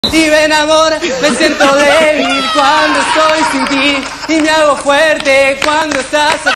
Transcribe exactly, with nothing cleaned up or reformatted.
Y ven amor, me siento débil cuando estoy sin ti y me hago fuerte cuando estás aquí.